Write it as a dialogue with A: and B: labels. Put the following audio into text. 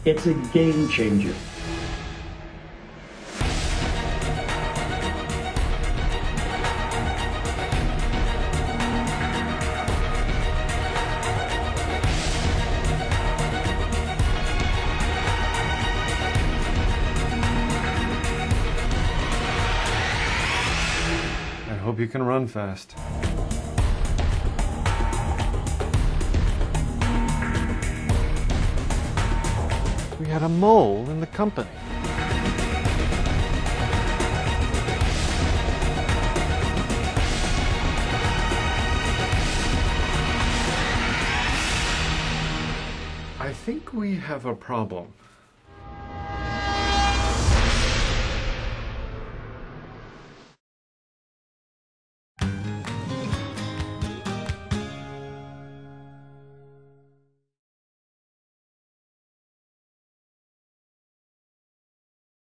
A: It's a game changer.
B: I hope you can run fast. We had a mole in the company. I think we have a problem.